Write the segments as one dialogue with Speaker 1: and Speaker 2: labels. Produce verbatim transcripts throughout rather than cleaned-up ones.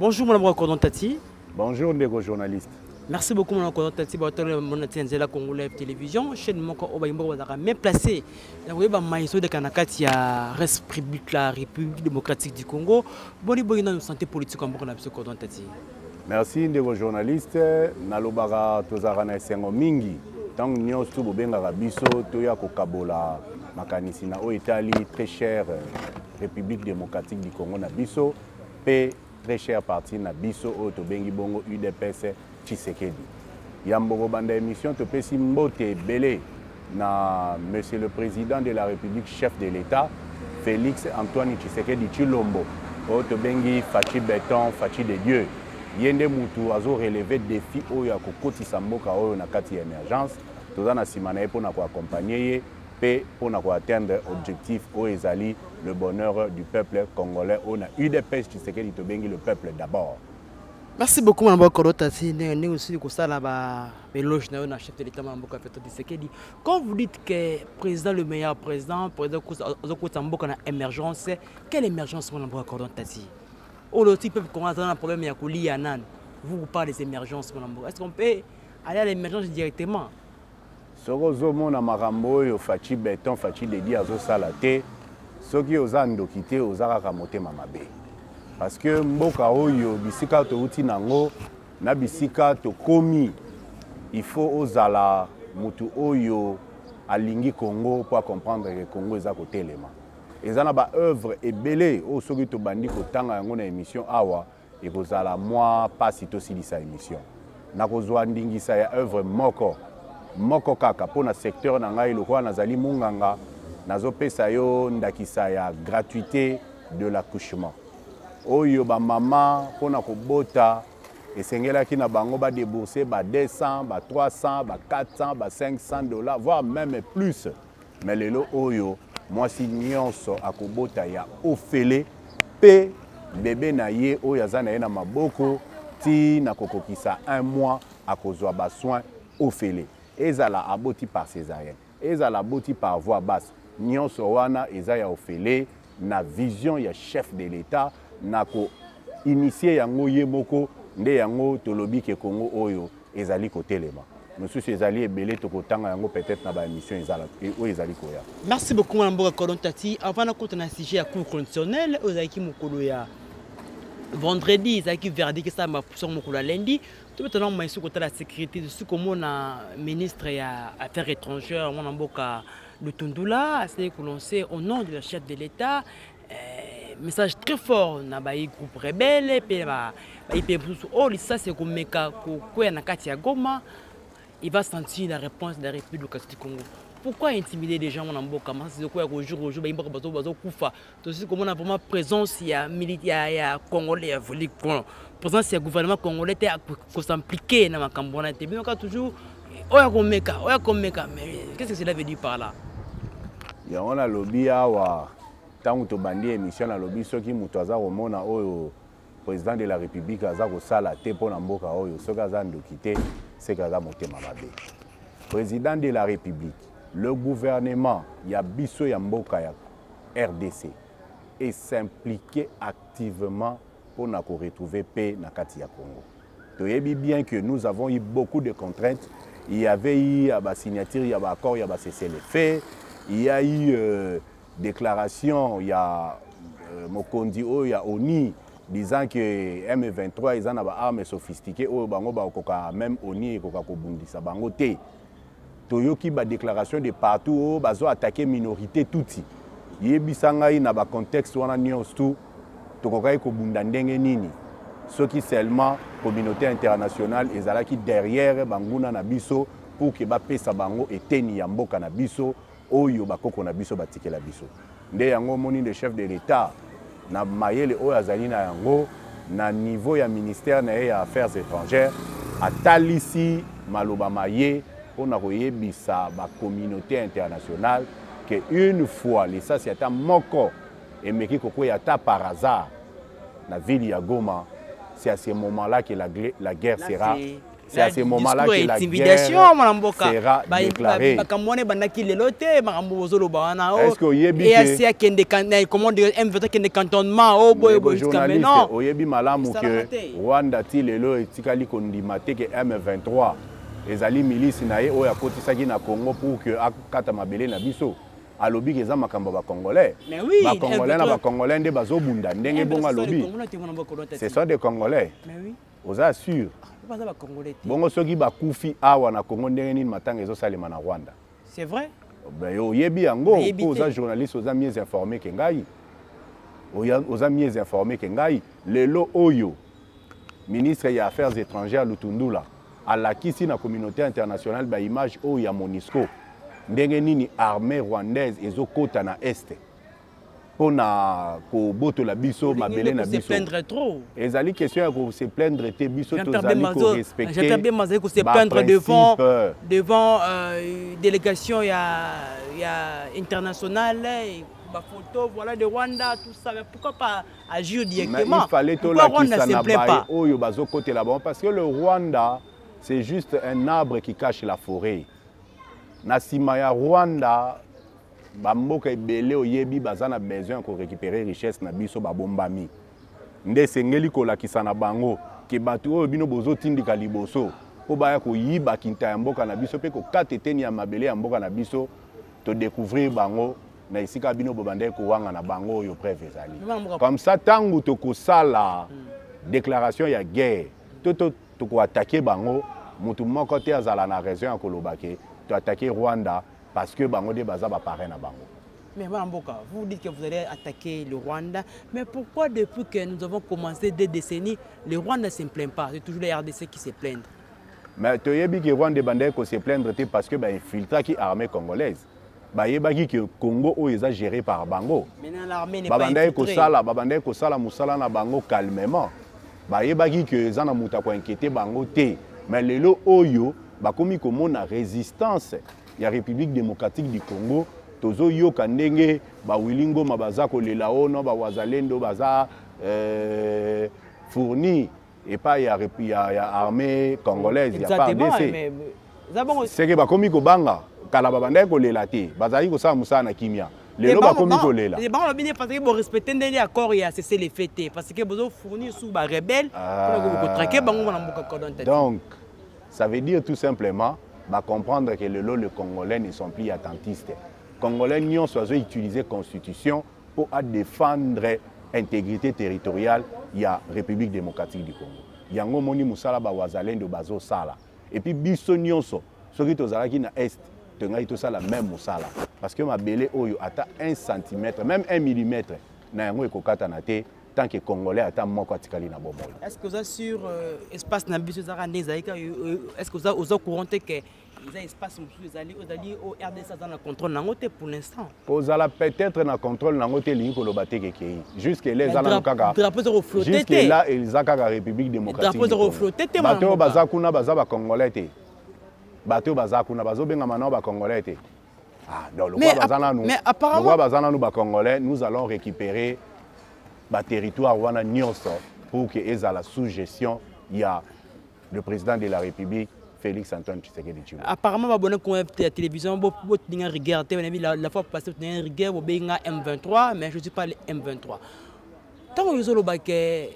Speaker 1: Bonjour mon ami Tati.
Speaker 2: Bonjour les journalistes.
Speaker 1: Merci beaucoup mon ami Tati. Mon attention Congolais Télévision. Chaîne Moko Obaimbo Bazara bien placé. La web maïso de Kanakati à République la République démocratique du Congo. Boni boni dans santé politique comme on a besoin Cordon Tati.
Speaker 2: Merci les journalistes. Nalobara tozara na sengo mingi. Tant nyos tu bobenga biso toya ko kabola makanisi na o Italie très cher République démocratique du Congo na biso pe très cher parti na biso o to bengi bongo U D P S Tshisekedi. Yamboko banda émission to pesi mbote belé na monsieur le président de la République chef de l'État Félix Antoine Tshisekedi Tshilombo o to bengi fachi béton fachi de Dieu. Yende mutu azo relever défi oyo ya kokotisa mboka oyo na kati ya émergence toza na simana ye pona ko accompagner pe pona ko atteindre objectif o ezali le bonheur du peuple congolais on a U D P S Tshisekedi to bengi le peuple d'abord.
Speaker 1: Merci beaucoup mon Cordon Tati. Né aussi ko sala ba éloge na na chef de l'État Mboka Tshisekedi. Quand vous dites que président le meilleur président président ko mboka na émergence, quelle émergence mon Cordon Tati? Oh, le type qu'on a un problème, il y a Kouli Yanan. Vous vous parlez des émergences, est-ce qu'on peut aller à l'émergence directement?
Speaker 2: Sorozomo na marambo yo fachi béton fachi de dia zo salate. Soki ozando kité ozara kamote mamabe. Parce que mboka oyo bisika to uti nango na bisika to komi il faut ozala mutu oyo alingi Congo pour comprendre que Congo eza ko telema. Ezana ba œuvre ebelé o soki to bandi ko tanga yango na émission awa e kozala moi pas sito silisa émission na kozwa ndingisa ya œuvre moko moko kaka pona secteur na ngai lokwa nazali munganga nazopesa yo ndakisa ya gratuité de l'accouchement oyo ba mama pona kobota esengelaki na bango ba débourser ba deux cents ba trois cents ba quatre cents ba cinq cents dollars voire même plus mais lelo oyo moi si nyonso akobota ya ofele pe bébé na ye oyo aza na ye na maboko ti na kokokisa un mois akozwa ba soin ofele ezala aboti par césarienne ezala aboti par voie basse nyonso wana eza ya ofele na vision ya chef de l'État na ko initier yango ye moko nde yango tolobi ke Congo oyo ezali kotelema. Monsieur Césali et Belé Tokotanga yango peut-être na ba émission ezala o ezali koya.
Speaker 1: Merci beaucoup Mboka Cordon Tati. Avant na kota na sujet ya cour constitutionnelle ozaki mokolo ya vendredi ezaki verdict ça ma sur mokolo lundi tout maintenant ma ici kota la sécurité de ce comme na ministre ya affaires étrangères mon Mboka Lutundula c'est que l'on sait au nom de la chef de l'État message très fort na ba groupe rebelle pe ba ba ipe oh ça c'est comme meka ko ko na kati ya Goma. Il va sentir la réponse de la République du Congo. Pourquoi intimider les gens en Mboka? C'est quoi au jour au jour, il y comme on a vraiment présence, il y a militaire, il y a Congolais, il y a présence, il y a gouvernement congolais qui s'impliquer dans la campagne. Mais on a toujours, oh ya komeka, oh ya komeka. Mais qu'est-ce que cela veut dire par là?
Speaker 2: Il y a un lobby à tant que bandi émission na lobby ceux qui mutaza au mona oyo président de la République aza ko sala te pona mboka oyo ceux kaza ndokité c'est kaza motema mabe. Président de la République, le gouvernement ya biso ya mboka ya R D C et s'impliquer activement pour na ko retrouver paix na kati ya Congo. Toyebi bien que nous avons eu beaucoup de contraintes, il y avait eu la signature, il y a un accord, il y a cessé les faits, il y a eu euh, déclaration, il y a euh, Mokondi, il y a ONI disant que M vingt-trois ils ont des armes sophistiquées au bango ba koka même ONI koka kobundisa bango te toyoki ba déclaration de partout au bazo attaquer minorité touti yebisanga ina ba contexte wana news tout tokoka ko bunda ndenge nini ceux qui seulement communauté internationale ezalaki derrière banguna na biso pour que ba pesa bango eteni ya mboka na biso oyo bakoko na biso batikela biso nde yango moni de chef de l'État na mayele oyo azali na yango na niveau ya ministère na ya affaires étrangères atalisi maloba maye pona koyebisa ba communauté internationale que une fois les sasiata moko emeki kokoya ta par hasard na ville ya Goma c'est à ce moment-là que la, la guerre là, sera C'est à ce moment-là que la guerre sera déclarée. Est-ce que Oyebi
Speaker 1: que cantonnement oh boy boy
Speaker 2: journaliste Oyebi malamu que Rwanda ti lelo etikali kondimate que M vingt-trois ezali milice na ye oya kotisaki na Congo pour que akata mabele na biso alobi ke za makambo ba congolais ba congolais na ba congolais nde bazobunda ndenge bonga lobi ce sont des congolais mais oui oza sûr bongo soki bakufi awa na Congo ndenge nini matanga ezosalema na Rwanda
Speaker 1: c'est vrai
Speaker 2: ben oyebi yango oza journaliste oza mieux informé que ngai oza mieux informé que ngai lelo oyo ministre ya affaires étrangères Lutundula alakisi na communauté internationale ba image oyo ya MONUSCO ndenge nini armée rwandaise ezokota na este pona ko botola biso mabele na biso ezali question ya ko se plaindre te biso tozali ko respecter
Speaker 1: j'entends bien mazali ko se plaindre devant devant délégation ya ya internationale ba photo voilà de Rwanda tout ça mais pourquoi pas agir directement?
Speaker 2: Mais il fallait tout la qui s'en abat oyo bazokote là-bas parce que le Rwanda c'est juste un arbre qui cache la forêt. Na sima ya Rwanda bamboka ebele oyebi bazana besoin ko récupérer richesse na biso babombami nde sengeli kolakisa na bango ke batu oyo bino bozotindika liboso po baya koyiba kinta ya mboka na biso pe ko kateteni ya mabele ya mboka na biso to découvrir bango na isika bino bobande ko wanga na bango oyo preuve ezali comme ça tangu to kosala déclaration ya guerre to to to ko attaquer bango mutu moko te azala na raison ya kolobake to attaquer Rwanda parce que bango de baza ba parrain na bango.
Speaker 1: Mais Mboka, vous dites que vous allez attaquer le Rwanda, mais pourquoi depuis que nous avons commencé deux décennies, le Rwanda ne se plaint pas? C'est toujours les R D C qui se plaignent.
Speaker 2: Mais tu sais bien que le Rwanda bandait qu'on se plaindre parce que bah infiltré qui armée congolaise. Bah yebaki que Congo o est géré par Bango.
Speaker 1: Maintenant l'armée n'est pas
Speaker 2: infiltrée. Ko sala, babandai ko sala musala na Bango calmement. Bah yebaki que zana muta ko inquiéter Bango te. Mais lelo oyo ba komi komo na résistance. Ya République démocratique du Congo tozo yoka ndenge ba wilingo mabaza ko lela ono ba wazalendo baza euh, fourni et pas ya ya, ya armée congolaise ya pas D C c'est que ba komi ko banga kala babanda ko lela te bazali ko sa musa na kimia lelo ba komi ko lela
Speaker 1: et ba bien parce que bon respecter ndenge accord ya cesser les fêter parce que bozo fournir sous ba rebelle pour ko traquer bango na mboka kodonta.
Speaker 2: Donc ça veut dire tout simplement va comprendre que le lot, les Congolais ne sont plus attentistes. Les Congolais n'ont pas utilisé la Constitution pour défendre l'intégrité territoriale de la République démocratique du Congo. Il y a un moment où nous avons de bazo sala. Et puis, biso nyonso, ceux qui sont à l'est, ils ont la même musala. Parce que ma belé oyo ata un centimètre, même un millimètre, na yango ekokata na te. Tant que Congolais attend mon quatrième na bombo.
Speaker 1: Est-ce que vous avez sur espace na biso zara nezaika est-ce que vous avez au courant que ils ont espace monsieur zali ozali au R D C dans le contrôle nangote pour l'instant.
Speaker 2: Vous allez peut-être na contrôle nangote li ko lobate ke ke. Jusque les zala kaka.
Speaker 1: Drapeau zero flotter.
Speaker 2: Jusque là ils akaka République démocratique.
Speaker 1: Drapeau zero flotter te
Speaker 2: mama. Bato baza kuna baza ba Congolais te. Bato baza kuna bazo benga mana ba Congolais te. Ah donc le roi bazana nous.
Speaker 1: Mais apparemment
Speaker 2: le roi bazana nous ba Congolais, nous allons récupérer le territoire wana nyonso pour que eza la sous-gestion il y a le président de la République Félix Antoine Tshisekedi Tshilombo.
Speaker 1: Apparemment ba bonne ko la télévision bo bo tinga regarder la, la fois passée tinga regarder bo benga M vingt-trois mais je dis pas le M vingt-trois. Tant que yozolo ba ke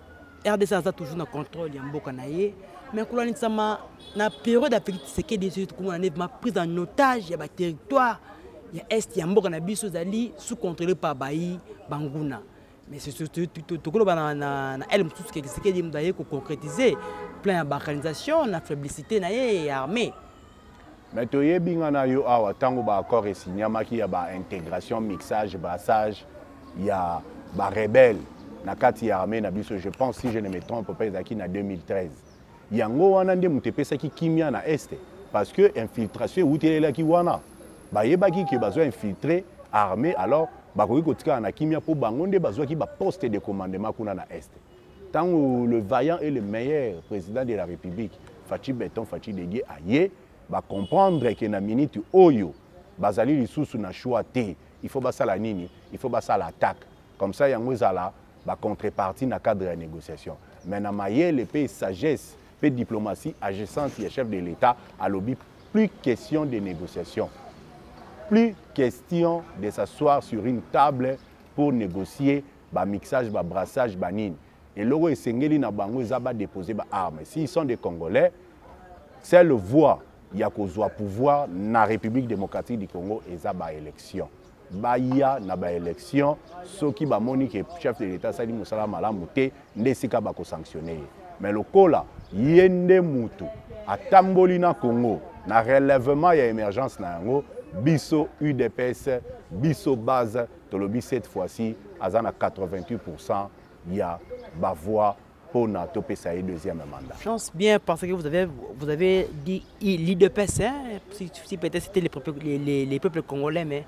Speaker 1: R D C a toujours na contrôle ya mboka na ye mais kolani sama na période d'Afrique Tshisekedi Tshilombo na prise en otage ya ba territoire ya est ya mboka na biso zali sous contrôlé par Bayi Banguna. Mais c'est surtout tout le monde na elle tout ce qui est dit d'ailleurs pour concrétiser plein d'organisations, la faiblicité na et armée.
Speaker 2: Mais tu y bien na yo awa tango ba accord et signé maki ya ba intégration, mixage, brassage, il y a ba rebelle na kati armée na biso je pense si je ne me trompe pas ezaki na deux mille treize. Yango wana nde mutepesa ki kimia na est parce que infiltration utelela ki wana ba yebaki ke bazo infiltrer armée alors bakoki kotika na kimia pour bangonde bazwaki ba poste de commandement kuna na est. Tant le vaillant et le meilleur président de la République Fachi Beton Fachi Dédié aye ba comprendre que na minute oyo bazali lisusu na choix te il faut ba sala nini il faut ba sala attaque comme ça yango ezala ba contrepartie na cadre de négociation mais na maye le pays sagesse pe diplomatie agissante ya chef de l'État à lobby plus question de négociation. Plus question de s'asseoir sur une table pour négocier ba mixage, ba brassage, ba nini. Et loro esengeli na bango ezaba déposer ba armes. S'ils sont des Congolais, c'est le voie ya kozwa pouvoir na République démocratique du Congo ezaba élection. Ba ya na ba élection soki ba moni ke chef de l'État sali musala malamu te ndesika ba ko sanctionner. Mais le kola yende mutu atamboli na Congo na relèvement ya émergence na yango biso U D P S biso base tolobi cette fois-ci azana quatre-vingt-huit pour cent ya ba voix pour na topesa ye deuxième mandat.
Speaker 1: Je pense bien parce que vous avez vous avez dit l'U D P S hein, si, si peut-être c'était les peuples les, les, les peuples congolais mais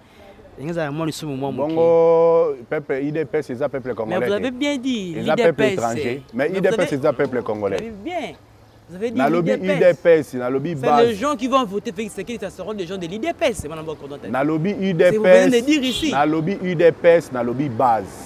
Speaker 2: Bongo peuple I D P S c'est ça peuple congolais.
Speaker 1: Mais vous avez bien dit
Speaker 2: l'I D P S étranger mais I D P S c'est ça peuple congolais.
Speaker 1: Vous avez bien. Vous avez dit
Speaker 2: na lobby I D P S, na lobby base.
Speaker 1: C'est les gens qui vont voter Félix Tshisekedi, ça seront des gens de l'I D P S.
Speaker 2: Na lobby I D P S. Na lobby I D P S, na lobby base.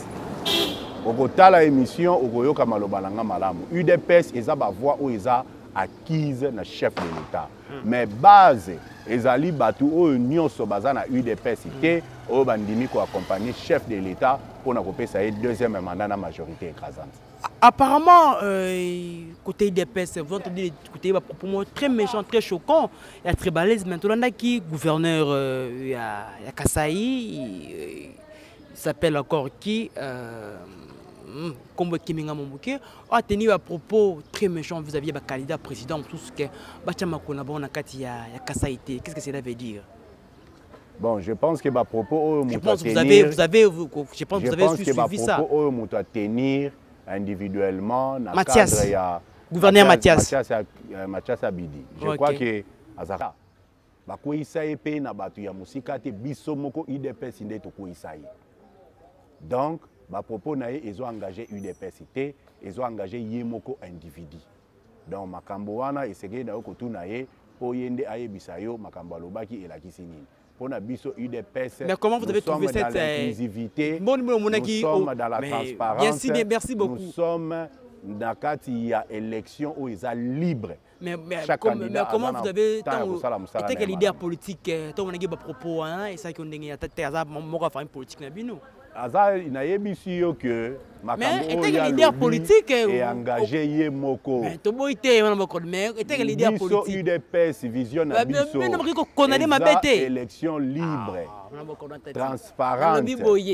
Speaker 2: Okotala émission okoyoka maloba nanga malamu. U D P S eza ba voix ou eza acquise na chef de l'État. Mais base ezali batu oyo nyonso baza na U D P S te oyo bandimi ko accompagner chef de l'État pour na kopesa ye deuxième mandat na majorité écrasante.
Speaker 1: Apparemment, euh, côté I D P S, vous entendez écouter des propos très méchants, très choquants. Il y a très balèze maintenant qui gouverneur euh, il y a, il y a Kasaï, il, il s'appelle encore qui euh, Kombo Kiminga Mombuke a tenu un propos très méchant vis-à-vis du candidat président tout ce que Bachama Konabon Kati ya Kasaï. Qu'est-ce que cela veut dire?
Speaker 2: Bon, je pense que ma propos
Speaker 1: je pense que vous avez vous avez je pense que vous avez suivi ça.
Speaker 2: Propos à tenir individuellement na
Speaker 1: Mathias,
Speaker 2: cadre ya
Speaker 1: gouverneur Mathias
Speaker 2: Mathias, Mathias Abidi. Je okay. crois que azaka bakoisa epé na batu ya musika te biso moko I D P S nde to koisa ye. Donc ba propos na ye ils ont engagé U D P S te, ils ont engagé ye moko individu. Donc makambo wana eseke na ko tuna ye po yende ayebisa yo makambo alobaki elakisi nini. Pour na biso U D P S.
Speaker 1: Mais comment vous avez trouvé cette
Speaker 2: inclusivité?
Speaker 1: Bon,
Speaker 2: nous sommes dans la transparence.
Speaker 1: Merci, merci beaucoup.
Speaker 2: Nous sommes dans il y a élection où ils sont libres.
Speaker 1: Mais, mais, comme, mais comment vous avez été que leader politique, tant on a des propos, et ça qu'on a des politique na bino.
Speaker 2: Aza inayebi yo que
Speaker 1: mais était que leader politique
Speaker 2: et engagé ye moko.
Speaker 1: Mais to boité on moko mais était que leader politique.
Speaker 2: U D P S vision na biso.
Speaker 1: Mais non ko condamner ma bête.
Speaker 2: Élection libre. Transparente.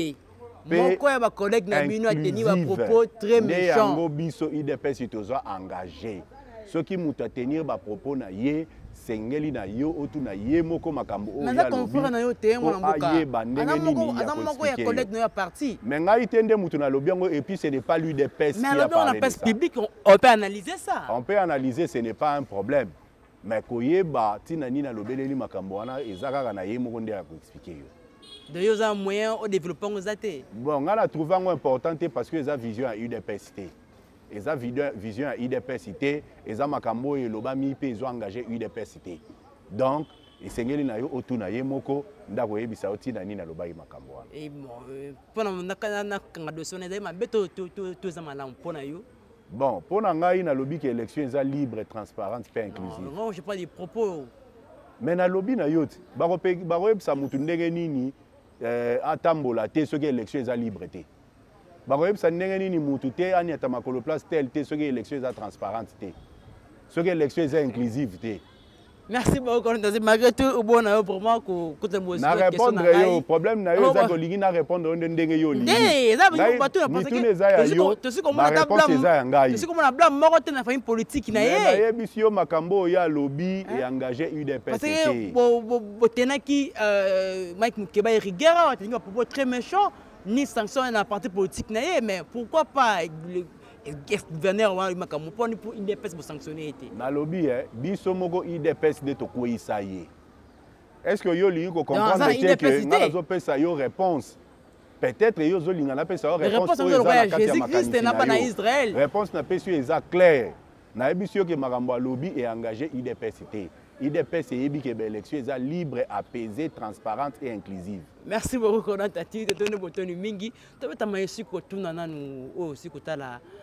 Speaker 1: Moko ya ba collègue na bino a tenu ba propos très méchants.
Speaker 2: Yango biso U D P S tozo engagé. Ceux qui mutu a tenir ba propos na ye sengeli na yo otu na ye moko makambo o ya lobi
Speaker 1: na yo te mwana mboka
Speaker 2: ana moko
Speaker 1: ana moko ya collègue na ya parti
Speaker 2: mais ngai tende mutu na lobi yango et puis ce n'est pas lui de peste qui a parlé de ça.
Speaker 1: Mais public on peut analyser ça,
Speaker 2: on peut analyser, ce n'est pas un problème, mais koyeba tina nina lobeleli makambo wana ezaka na ye moko nde ya ko expliquer yo
Speaker 1: de yo za moyen au développement ngozate.
Speaker 2: Bon ngala trouver ngo important parce que eza vision à U D P S T. Ils ont vision à U D P S T, ils ont makambo et l'obami ils ont engagé U D P S T. Donc, ils sengeli na yo otu na ye moko ndako yebisa oti na nini na lobai makambo wana.
Speaker 1: Et bon, pona na na kanga dossier na ma beto to to to za malamu pona yo.
Speaker 2: Bon, pona ngai na lobi que élection est libre, transparente, pas inclusive.
Speaker 1: Non, je pas des propos.
Speaker 2: Mais na lobi na yo ba ko ba ko yebisa mutu ndenge nini euh atambola te ce que élection est libre te. Bakoyebisa ndenge nini mutu te ani ata makolo place tel te soki élection eza transparente te soki élection eza inclusive te.
Speaker 1: Merci beaucoup malgré tout au bon na pour moi ko ko temo
Speaker 2: na répondre yo problème na yo eza ko lingi na répondre ndenge yo lingi
Speaker 1: eh eza ba batu na parce que to si ko mona ta blâme to si ko mona blâme moko te na famille politique na ye
Speaker 2: na yebisi yo makambo ya lobby et engagé U D P S.
Speaker 1: Parce que bo bo tenaki Mike Mukeba et Rigera a tenu un propos très méchant ni sanction à la partie politique, mais pourquoi pas le gouverneur pour I D P S pour sanctionner?
Speaker 2: Na lobby, biso moko I D P S de to koisa ye. Est-ce que yo li ko comprendre que na zo pesa yo réponse? Peut-être yo zo linga na pesa yo réponse.
Speaker 1: Réponse Jésus-Christ n'a pas na Israël.
Speaker 2: Réponse na pesa yo eza clair. Na ebisio que makambo lobby est engagé I D P S T. I D P S et yebi que l'élection est libre, apaisée, transparente et inclusive.
Speaker 1: Merci beaucoup Conan Tati de donner botoni mingi. Tu veux t'amener sur quoi tout nana nous aussi côté la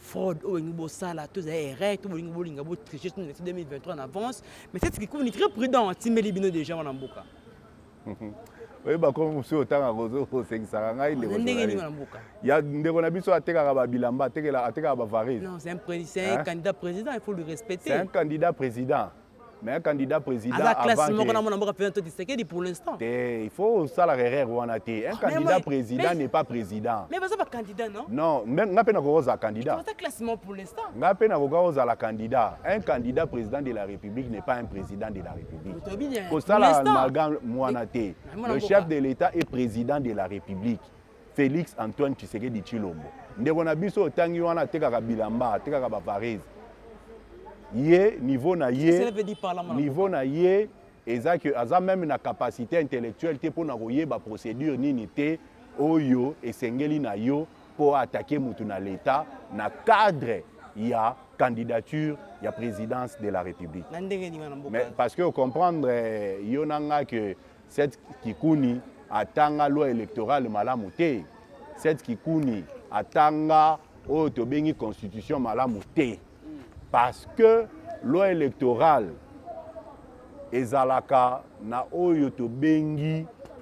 Speaker 1: fraude au niveau ça là tous les règles tout le niveau lingabo tricher sur deux mille vingt-trois en avance mais c'est ce qui est très prudent timer les bino déjà en mboka.
Speaker 2: Oui bah comme monsieur autant à rozo c'est ça ngai
Speaker 1: ndenge ndenge en mboka.
Speaker 2: Ya ndeko na biso ateka ba bilamba ateka ateka ba varise.
Speaker 1: Non, c'est un président, un candidat président, il faut le respecter.
Speaker 2: C'est un candidat président. Mais un candidat président
Speaker 1: avant que... pour l'instant.
Speaker 2: Il faut ça la erreur ou un candidat président n'est pas président.
Speaker 1: Mais c'est pas candidat non?
Speaker 2: Non, même n'a pas un candidat.
Speaker 1: C'est un classement pour l'instant.
Speaker 2: N'a pas un candidat. Un candidat président de la République n'est pas un président de la République. Pour ça la le chef de l'État est président de la République. Félix Antoine Tshisekedi Tshilombo. Ndeko na biso tangi wana teka bilamba, teka ba varese. Yé niveau na yé niveau na yé ezaki aza même na capacité intellectuelle te pour na koyé ba procédure nini te oyo esengeli na yo pour attaquer mutu na l'état na cadre ya candidature ya présidence de la République. Mais parce que comprendre yo nanga que cette kikuni atanga loi électorale malamu te cette kikuni atanga o to bengi constitution malamu te. Parce que loi électorale ezalaka na oyo to bengi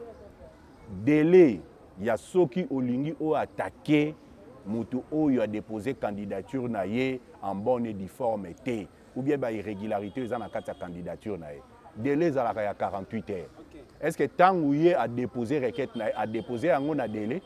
Speaker 2: délai ya soki olingi o attaquer mutu oyo a déposé candidature na ye en bonne et due forme te ou bien ba irrégularité eza na kati ya candidature na ye délai ezalaka ya quarante-huit heures. Okay. Est-ce que tant ou ye a déposé requête na a déposé yango na délai?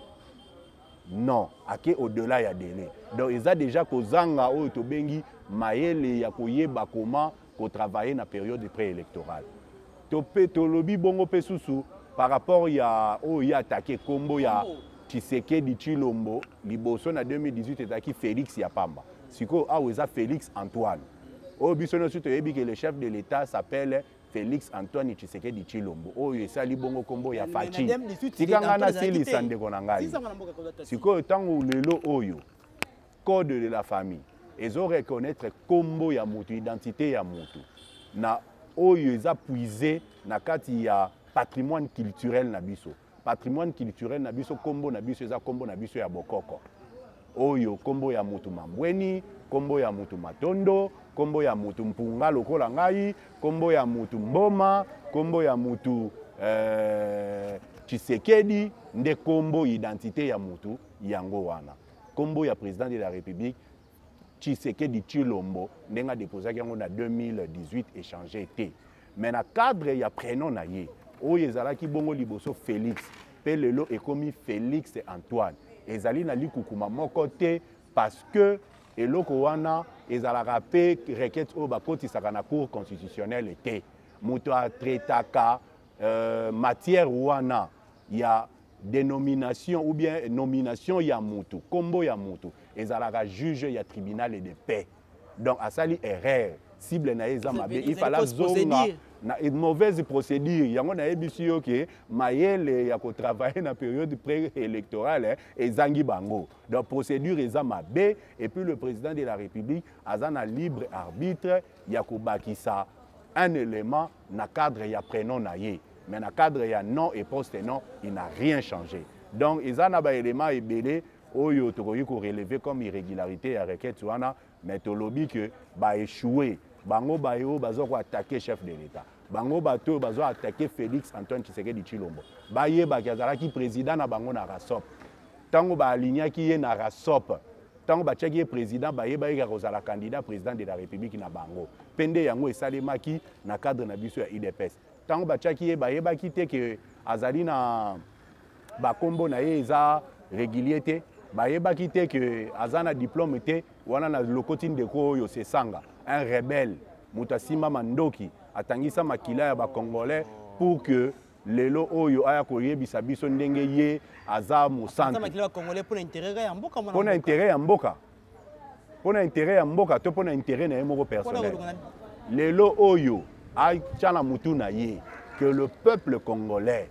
Speaker 2: Non, ake au-delà ya délai. Donc ils a déjà kozanga oyo to bengi mayele ya koyeba comment ko travailler na période préélectorale. To pe to lobi bongo pe susu par rapport ya o ya attaqué kombo ya Tshisekedi Tshilombo liboso na deux mille dix-huit etaki Félix Yapamba. Siko a eza Félix Antoine. O biso no suto yebi que le chef de l'État s'appelle Félix Antoine Tshisekedi Tshilombo. O esali bongo kombo ya Fachi. Tikanga na sili sande konangai. Siko tango lelo oyo code de la famille. Ils ont reconnaître combo ya mutu, identité ya mutu. Na oyo eza puisé na kati ya patrimoine culturel na biso. Patrimoine culturel na biso combo na biso eza combo na biso ya bokoko. Oyo combo ya mutu mambweni, combo ya mutu matondo, combo ya mutu mpunga lokola ngai, combo ya mutu mboma, combo ya mutu euh, Tshisekedi, nde combo identité ya mutu yango wana. Combo ya président de la République Tshisekedi Tshilombo ndenga déposé yango na deux mille dix-huit échangé été. Mais na cadre ya prénom na ye oyo ezalaki bongo liboso Félix pe lelo ekomi Félix Antoine ezali na likukuma moko te parce que eloko wana ezalaka pe requête oyo bakotisaka na cour constitutionnelle te moto atretaka euh, matière wana ya dénomination ou bien nomination ya mutu kombo ya mutu ezalaka juge ya tribunal de paix. Donc asali erreur cible na eza mabe il fallait zonga na une mauvaise procédure yango na ebisi yo ke mayele ya ko travailler na période préélectorale ezangi bango. Donc procédure eza mabe et puis le président de la République azana libre arbitre ya ko bakisa un élément na cadre ya prénom na ye. Mais dans le cadre il y a non et poste non, il n'a rien changé. Donc, il y a des éléments ébélés où il faut relever comme irrégularité à requête, mais il lobby que va échouer. Bango bayo bazo ko attaquer chef de l'État. Bango bato bazo attaquer Félix Antoine Tshisekedi Tshilombo. Baye ba ki président na bango na rasop. Tango ba aligna ki ye na rasop. Tango ba tchaki président baye baye ka kozala candidat président de la République na bango. Pende yango esalemaki na cadre na biso ya I D P S. Tango bachaki ye bayeba kite ke azali na bakombo na ye eza régulier te bayeba kite ke azana diplôme te wana na lokotine de ko yo se sanga un rebelle mutasima mandoki atangisa makila ya ba congolais pour que lelo oyo aya koyebisa biso ndenge ye aza musante makila ya congolais pour intérêt ya mboka pour intérêt ya mboka pour intérêt ya mboka to pour intérêt na moko personnel lelo oyo Aïtchala Moutouna ye que le peuple congolais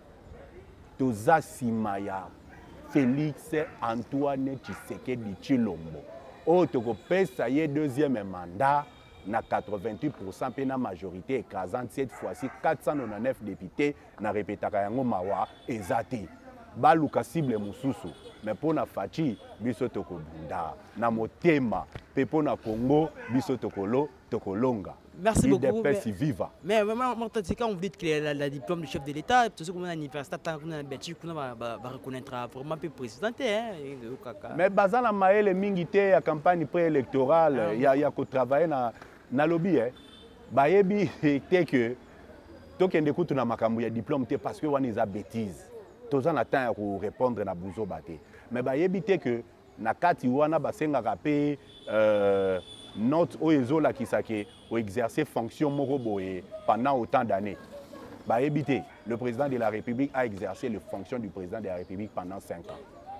Speaker 2: toza simaya Félix Antoine Tshisekedi Tshilombo o toko pesa ye deuxième mandat na quatre-vingt-huit pour cent pe na majorité écrasante cette fois-ci quatre cent quatre-vingt-dix-neuf députés na répétaka yango mawa ezate baluka cible mususu mais pour na faci biso tokobunda na motema pe pour na Congo biso tokolo tokolonga.
Speaker 1: Merci beaucoup.
Speaker 2: Mais, viva.
Speaker 1: mais, mais quand vous dites que la, la diplôme du chef de l'État, tout ce qu'on a à l'université, on a Belgique, on va reconnaître vraiment peu président.
Speaker 2: Mais basant la maëlle mingité à campagne préélectorale, il y a que travailler na na lobby hein. Bayebi té que to kende kutu na makambo ya diplôme té parce que on is a bêtise. Tous en attend pour répondre na buzo baté. Mais bayebi té que na kati wana basenga rapé euh note oyezola kisake ou exercer fonction moroboé pendant autant d'années. Bah éviter, le président de la République a exercé les fonctions du président de la République pendant cinq ans.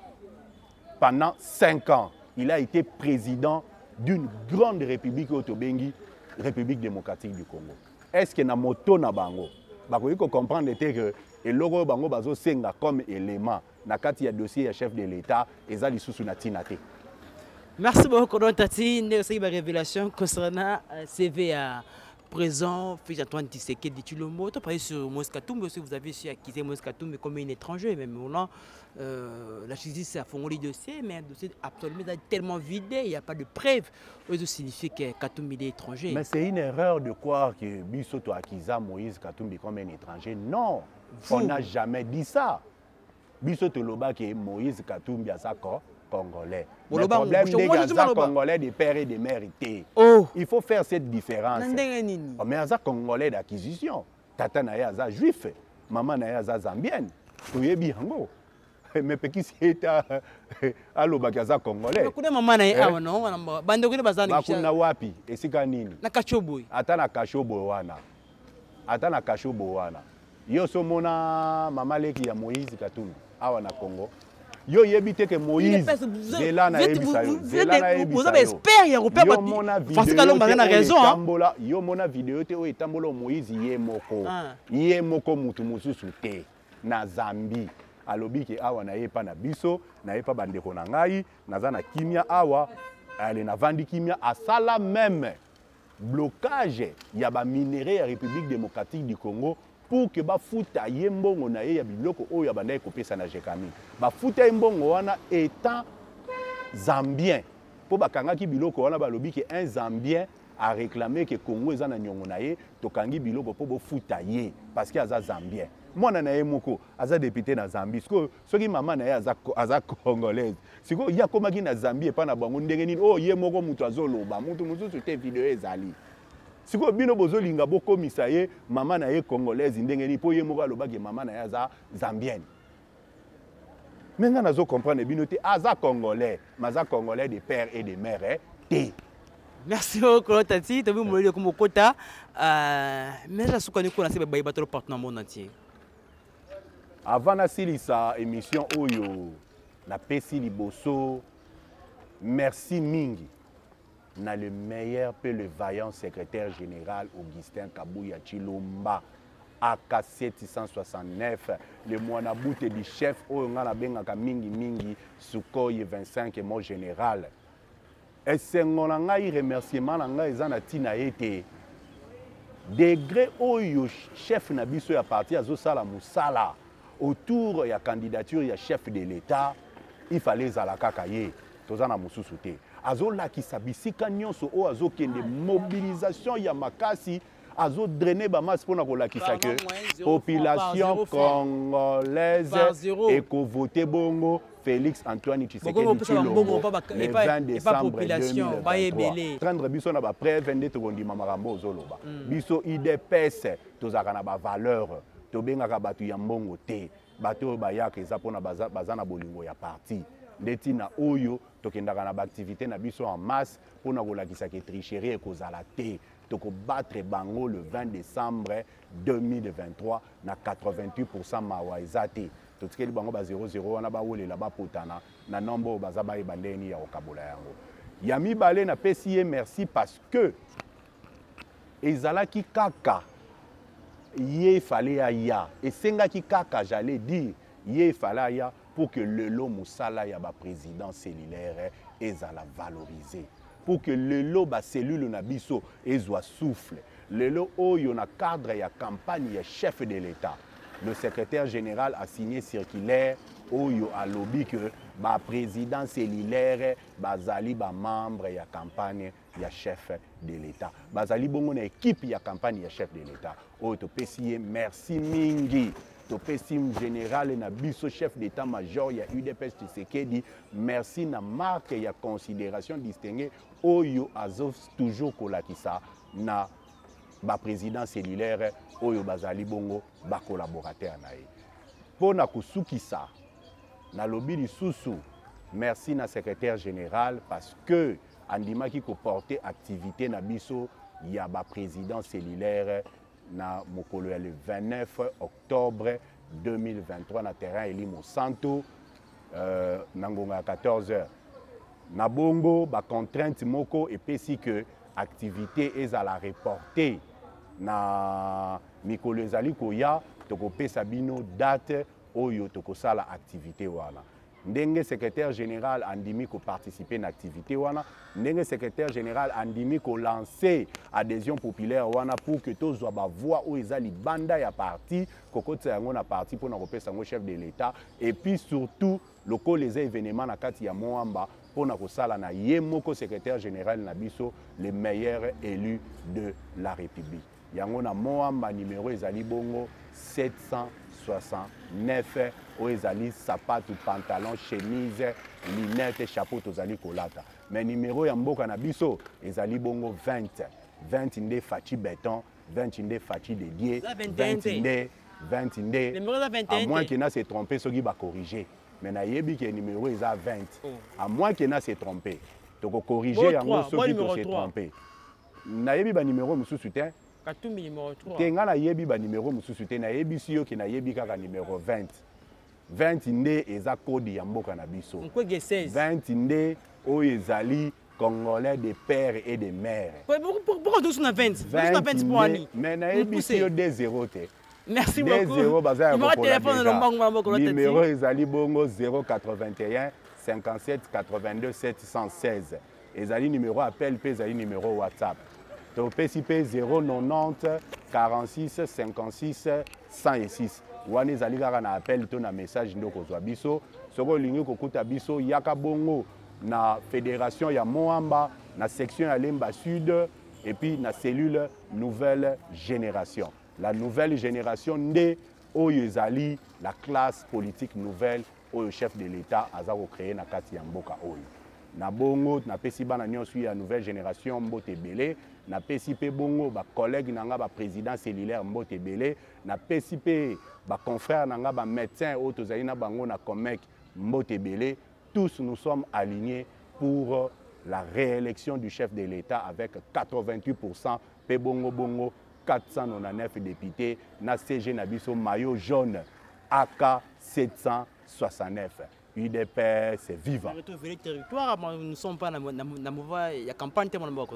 Speaker 2: Pendant cinq ans, il a été président d'une grande république autobengi, République démocratique du Congo. Est-ce que na moto na bango, bah il faut comprendre que et logo bango bazo senga comme élément na kati ya dossier ya chef de l'État et ça lisusu na tinate.
Speaker 1: Merci beaucoup, Tati. Nous avons une révélation concernant le C V à présent, Félix Antoine Tshisekedi Tshilombo. Tu as parlé sur Moïse Katumbi, vous avez su acquiser Moïse Katumbi comme un étranger. Même maintenant, euh, la justice a fondé le dossier, mais le dossier absolument tellement vidé, il n'y a pas de preuve. Ça signifie que Katumbi est étranger.
Speaker 2: Mais c'est une erreur de croire que Bissoto acquisa Moïse Katumbi comme un étranger. Non, vous. On n'a jamais dit ça. Bissoto Loba que Moïse Katumbi a sa corps. Congolais. Le
Speaker 1: Bon,
Speaker 2: problème
Speaker 1: bon,
Speaker 2: des
Speaker 1: bon,
Speaker 2: Gaza congolais, des pères et des mères étaient.
Speaker 1: Oh.
Speaker 2: Il faut faire cette différence. Oh, mais Gaza congolais d'acquisition. Tata na Gaza juif, maman na Gaza zambienne. Toyebi hango. Mais petit c'est à l'oba Gaza congolais.
Speaker 1: Mais kuna maman na Gaza non, bande kuna bazana.
Speaker 2: Bakuna wapi? Esika nini?
Speaker 1: Na kachoboy.
Speaker 2: Ata na kachoboy wana. Ata na kachoboy wana. Yo so mona mama leki ya Moïse Katumbi awa na Congo. Yo yebite que Moïse zela na yebisa yo zela na yebisa
Speaker 1: vous avez espéré ya repère parce que l'homme a raison
Speaker 2: hein yo mona vidéo te o etambolo Moïse ye moko ye moko mutu mususu te na Zambie alobi ke awa na yepa na biso na yepa bandeko na ngai naza na kimia awa ale na vandi kimia asala même blocage ya ba minéraux ya République démocratique du Congo pour que ba futa yembongo na ye ya biloko oyo abandai kopesa na Jekami ba futa yembongo wana étant zambien pour bakangaki biloko wana balobi que un zambien a réclamé que Congo eza na nyongo na ye tokangi biloko po bo futa ye parce que aza zambien mwana na ye moko aza député na Zambie siko soki mama na ye aza aza congolaise siko ya komaki na Zambie pa na bango ndenge nini oh ye moko mutu azoloba mutu mususu te video ezali siko bino bozolinga bokomisa ye mama na ye congolaise ndenge ni po ye moko alobaki mama na ye aza zambienne. Menga nazo comprendre bino te aza congolais, maza congolais de père et de mère eh, te.
Speaker 1: Merci beaucoup Tati, tu as vu mon comme quota euh mais la soukani ko na se ba bato partout dans le monde entier.
Speaker 2: Avant na silisa émission oyo na pesi liboso merci mingi. Na le meilleur peu le vaillant secrétaire général Augustin Kabuya Tshilomba A K sept cent soixante-neuf le moanaboute du chef oyo nga na bengaka mingi mingi Sukoyi vingt-cinq mon général esengo na ngai remerciement na ngai eza na tina ete degré oyo chef na biso ya parti azosala musala autour ya candidature ya chef de l'État il fallait ezala kaka ye toza na mosusu te azolakisa bisika nyonso o azokende mobilisation ya makasi azo drainer ba masse pona kolakisa que population congolaise et ko voter bongo Félix Antoine Tshisekedi Tshilombo le vingt décembre deux mille vingt-trois prendre biso na ba preuve nde tokondima makambo ozoloba biso I D P S tozaka na ba valeur tobengaka bato ya mbongo te bato bayaka eza pona baza na bolingo ya parti ndeti na oyo tokendaka na ba activité na biso en masse pona kolakisa ke tricherie ekozala te toko battre bango le vingt décembre deux mille vingt-trois na quatre-vingt-huit pour cent mawa ezate totikeli bango ba zéro zéro wana ba wolela ba potana na nombo baza ba ebandeni ya okabola yango ya mibale na pesi ye merci parce que ezalaki kaka ye fallait aya esengaki kaka j'allais dire ye fallait aya pour que le lot musala ya ba président cellulaire ezala valorisé pour que le lot ba cellule na biso ezwa souffle le lot oyo na cadre ya campagne ya chef de l'État le secrétaire général a signé circulaire oyo alobi que ba président cellulaire bazali ba membre ya campagne ya chef de l'État. Bazali bongo na équipe ya campagne ya chef de l'État. Oyo to pesi merci mingi. To pesi général na biso chef d'état-major ya U D P S Tshisekedi. Merci na marque ya considération distinguée oyo azo toujours kolakisa na ba président cellulaire oyo bazali bongo ba collaborateur na ye. Pona kusukisa na lobi lisusu merci na secrétaire général parce que andimaki ko porter activité na biso ya ba président cellulaire na mokolo ya le vingt-neuf octobre deux mille vingt-trois na terrain Elimo Santo euh, na ngonga quatorze heures. Na bongo ba contrainte moko epesi que activité ezala reporter na mikolo ezali koya tokopesa bino date oyo tokosala activité wana. Ndenge secrétaire général andimi ko participer na activité wana, ndenge secrétaire général andimi ko lancer adhésion populaire wana pour que tozwa ba voix o ezali banda ya parti kokotsa yango na parti pour na kopesa ngo chef de l'État et puis surtout loko les événements na kati ya Moamba pour na kosala na ye moko secrétaire général na biso le meilleur élu de la République. Yango na Moamba numéro ezali bongo sept cent soixante-neuf o ezali sapato, pantalon, chemise, lunettes, chapeau tozali kolata. Mais numéro ya mboka na biso ezali bongo vingt. vingt nde Fachi Béton, vingt nde Fachi Dédié, vingt nde vingt nde. À moins qu'il n'a se trompé soki ba corriger. Mais na yebi que numéro eza vingt. À moins qu'il n'a se trompé. Toko corriger yango soki to se trompé. Na yebi ba numéro mususu te.
Speaker 1: Katumbi numéro trois.
Speaker 2: Tenga na yebi ba numéro mususu te na yebi siyo ki na yebi kaka numéro vingt. vingt nde eza code ya mboka na biso. vingt nde oyo ezali congolais de père et de mère.
Speaker 1: Pourquoi tous na vingt? vingt pour Ali.
Speaker 2: Mais na yebi siyo de zéro te.
Speaker 1: Merci beaucoup.
Speaker 2: zéro baza ya
Speaker 1: kokola. Téléphone na mbango mbango
Speaker 2: numéro ezali bongo zéro quatre-vingt-un cinquante-sept quatre-vingt-deux sept cent seize. Ezali numéro appel pe ezali numéro WhatsApp. To pesi pe zéro quatre-vingt-dix quarante-six cinquante-six cent six. Wana ezali kaka na appel to na message ndoko zwa biso. Soko olingi kokuta biso yaka bongo na fédération ya Moamba, na section ya Lemba Sud et puis na cellule nouvelle génération. La nouvelle génération nde oyo ezali la classe politique nouvelle oyo chef de l'État aza ko créer na kati ya mboka oyo. Na bongo na pesi bana nyonso ya nouvelle génération mbote belé, na pesi pe bongo ba collègue nanga ba président cellulaire mbote belé, na pesi pe ba confrère nanga ba médecin o tozali na bango na Comec mbote belé. Tous nous sommes alignés pour la réélection du chef de l'État avec quatre-vingt-huit pour cent pe bongo bongo quatre cent quatre-vingt-dix-neuf députés na C G Nabiso maillot jaune A K sept cent soixante-neuf. U D P S est vivant.
Speaker 1: Territoire, nous ne sommes pas dans la mauvaise campagne.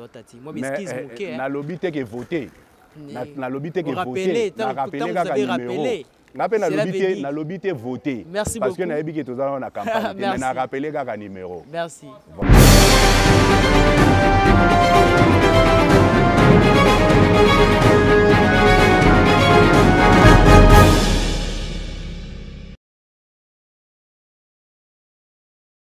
Speaker 1: Mais
Speaker 2: na lobby te que voter. Na lobby te que
Speaker 1: voter.
Speaker 2: Na rappeler kaka numéro. Na pe na lobby te na lobby te voter.
Speaker 1: Merci beaucoup.
Speaker 2: Parce que na yebi que tous allons na campagne. Mais na rappeler kaka numéro.
Speaker 1: Merci.